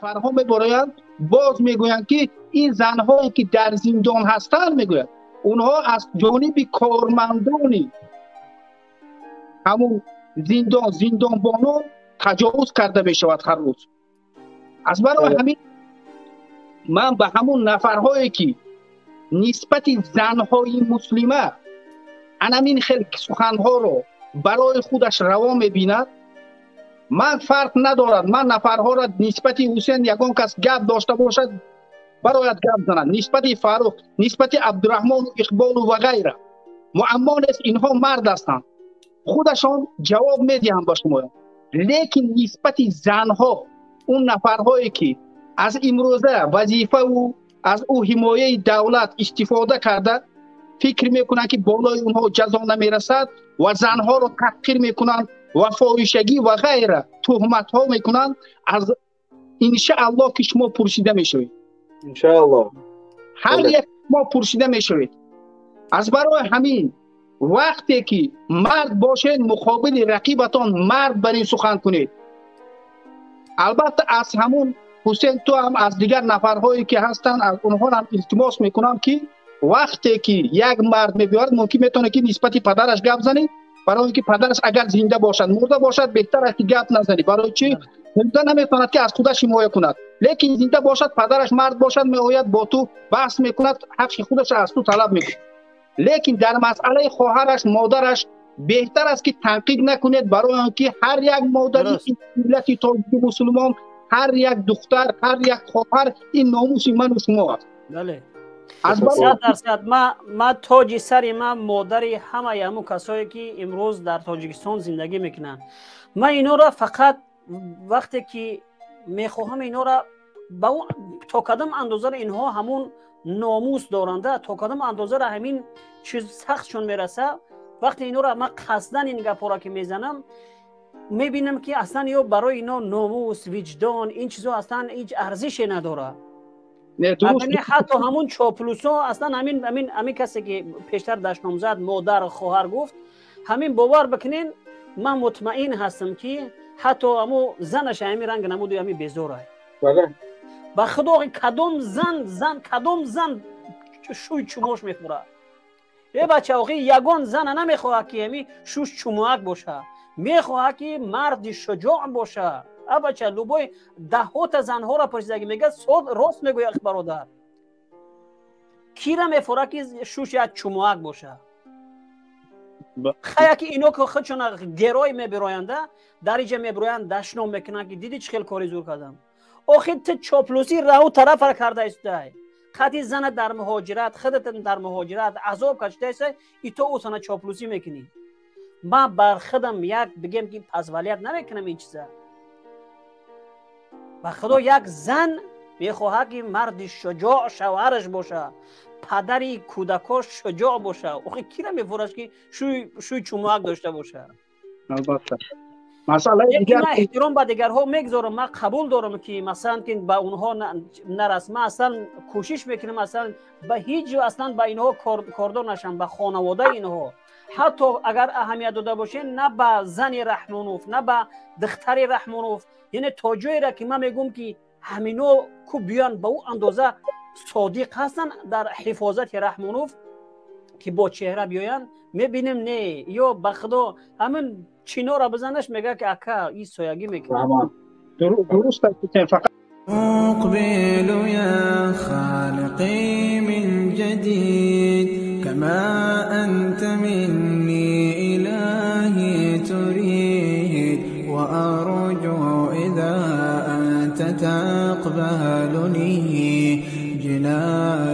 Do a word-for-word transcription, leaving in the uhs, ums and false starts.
نفرها میبرند، باز میگویند که این زنهایی که در زندان هستند میگویند اونها از جانب کارمندانی همون زندان زندان بانو تجاوز کرده میشود هر روز. از برای همین من به همون نفرهایی که نسبت زنهای مسلمه انمین خیلی سخنها رو برای خودش روا میبیند، من فرق ندارد من نفرها را نسبت حسین یگان کس گپ داشته باشد برایت گپ زنند، نسبت فاروق، نسبت عبدالرحمن و اقبال و غیره. معما نیست، اینها مرد هستند، خودشان جواب میدهند با شما. لیکن نسبت زنها، اون نفرهایی که از امروزه وظیفه و از او حمایه دولت استفاده کرده فکر میکنند که بالای اونها جزا نمیرسد و زنها رو تحقیر میکنند و فاحشگی و غیره تهمت ها میکنند، از انشاءالله که شما پرسیده میشوید، انشاءالله هر یک ما پرسیده میشوید. از برای همین وقتی که مرد باشید مقابل رقیبتان مرد برین سخن کنید. البته از همون حسین تو هم از دیگر نفرهایی که هستن از اونها هم التماس میکنم که وقتی که یک مرد میبیارد ممکن میتونه که نسبت پدرش گپ زنی، برای اینکه پدرش اگر زنده باشد مرده باشد بهتر است که گپ نزنی. برای چی؟ زنده نمیتواند که از خودش حمایه کند، لیکن زنده باشد پدرش مرد باشد میآید با تو بحث میکند، حق خودش از تو طلب میکند. لیکن در مسئله خواهرش مادرش بهتر است که تنقیق نکنید، برای اینکه هر یک مادری این ملت تاجیک مسلمان، هر یک دختر، هر یک خواهر این ناموس من و شما است. بله صد درصد. ما ما تاج سر ما مادری همه همون کسایی که امروز در تاجیکستان زندگی میکنن. ما اینا را فقط وقتی که میخواهم اینا را با تا کدام اندازه اینها همون ناموس دارنده، تا کدام اندازه را همین چیز سختشون میرسه، وقتی اینا را ما قصدن این گپا را که میزنم میبینم که اصلا یا برای اینا ناموس وجدان این چیزا اصلا هیچ ارزشی نداره. یعنی حتی همون چاپلوسا اصلا همین همین همین کسی که پیشتر دشنام زد مادر خواهر گفت، همین باور بکنین من مطمئن هستم که حتی همون زنش همین رنگ نمود و همین بیزاره. بله با خدا کدوم زن زن کدوم زن شوی چموش میخوره. یه بچه آقای یگان زن نمیخواه که همین شوش چموک باشه، میخواه که مرد شجاع باشه. اب بچه لوبای دهات زنها را پرسیده میگه صد راست میگوی اخ برادر، کی را میفوره که شوش یک چموک باشه. خیلی که اینو که خودشون گرای میبراینده در اینجا میبرایند دشنام میکنن که دیدی چه خیلی کاری زور کردم. آخه تو چاپلوسی راو طرف را کرده ایسته، خطی زن در مهاجرت خودت در مهاجرت عذاب کشته ایسته ای تو اوسانه چاپلوسی میکنی. ما بر خودم یک بگم که پسولیت نمیکنم این چیزا. و خدا یک زن میخواه که مرد شجاع شوهرش باشه، پدری کودکاش شجاع باشه. آخه کی را میفورش که شوی شوی چموک داشته باشه. البته مسئله دیگر من احترام به دیگرها میگذارم، من قبول دارم که مثلا که به اونها نرسم، من اصلا کوشش میکنم اصلا به هیچ جو اصلا به اینها کاردار نشم، به خانواده اینها. حتی اگر اهمیت داده باشه نه به زن رحمانوف نه به دختر رحمانوف، یعنی تا جایی را که من میگم که همینو کو بیان به اون اندازه صادق هستن در حفاظت رحمانوف که با چهره بیاین، میبینیم نه یا به خدا همین چینا را بزنش میگه که اکا این سویگی میکنه. درست است. فقط أقبل يا خالقي من جديد كما أنت مني إلهي تريد وأرجو إذا أنت تقبلني جنان